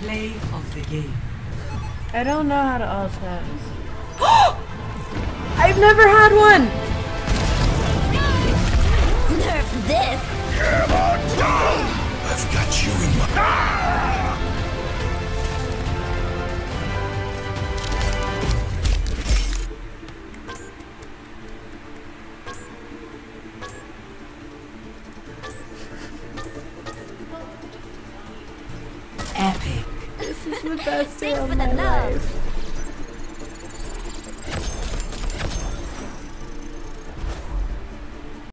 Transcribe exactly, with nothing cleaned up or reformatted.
Play of the game. I don't know how to alt tab. I've never had one! Nerf this! I've got you in my... Ah! Epic. This is the best day Thanks of for my the love. life.